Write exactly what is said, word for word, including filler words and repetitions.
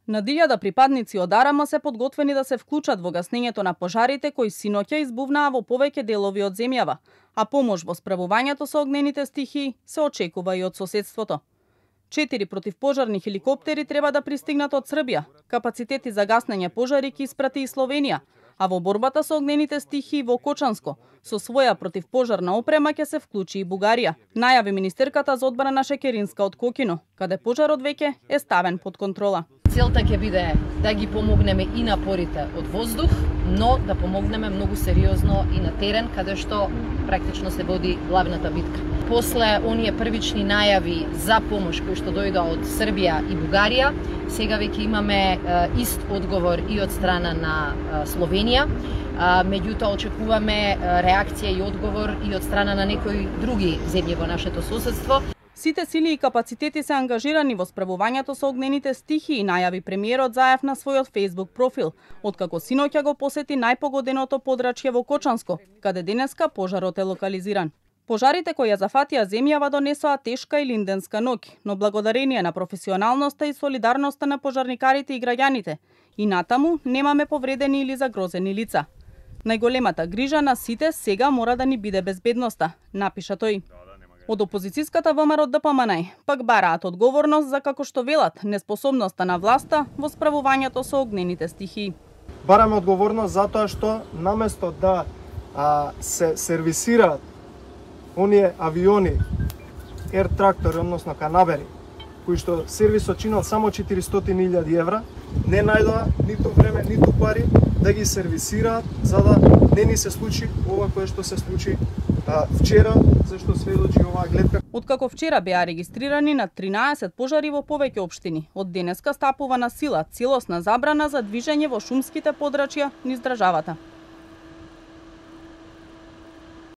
Над илјада припадници од АРМА се подготвени да се вклучат во гаснењето на пожарите кои синоќа избувнаа во повеќе делови од земјава, а помош во справувањето со огнените стихии се очекува и од соседството. Четири противпожарни хеликоптери треба да пристигнат од Србија. Капацитети за гаснење пожари ќе испрати и Словенија, а во борбата со огнените стихии во Кочанско со своја противпожарна опрема ќе се вклучи и Бугарија, најави министерката за одбрана Шекеринска од Кокино, каде пожарот веќе е ставен под контрола. Целта ќе биде да ги помогнеме и напорите од воздух, но да помогнеме многу сериозно и на терен, каде што практично се води главната битка. После оние првични најави за помош кои што дојдоа од Србија и Бугарија, сега веќе имаме ист одговор и од страна на Словенија. Меѓутоа очекуваме реакција и одговор и од страна на некои други земји во нашето соседство. Сите сили и капацитети се ангажирани во справувањето со огнените стихии, најави премиерот Заев на својот Facebook профил, откако синоќа го посети најпогоденото подрачје во Кочанско, каде денеска пожарот е локализиран. Пожарите кои ја зафатија земјава донесоа тешка и линденска ноќ, но благодарение на професионалноста и солидарноста на пожарникарите и граѓаните, и натаму немаме повредени или загрозени лица. Најголемата грижа на сите сега мора да ни биде безбедноста, напиша тој. Од опозицијската ВМРО Д П М Н пак бараат одговорност за, како што велат, неспособноста на власта во справувањето со огнените стихии. Бараме одговорност затоа што наместо да а, се сервисираат оние авиони Ер Трактори, односно канабери, кои што сервисот чинел само четиристотини илјади евра, не најдоа ниту време, ниту пари да ги сервисираат, за да не ни се случи ова кое што се случи а, вчера, зашто сведочи оваа гледка. Откако вчера беа регистрирани на тринаесет пожари во повеќе општини, од денеска стапува на сила целосна забрана за движење во шумските подрачја низ државата.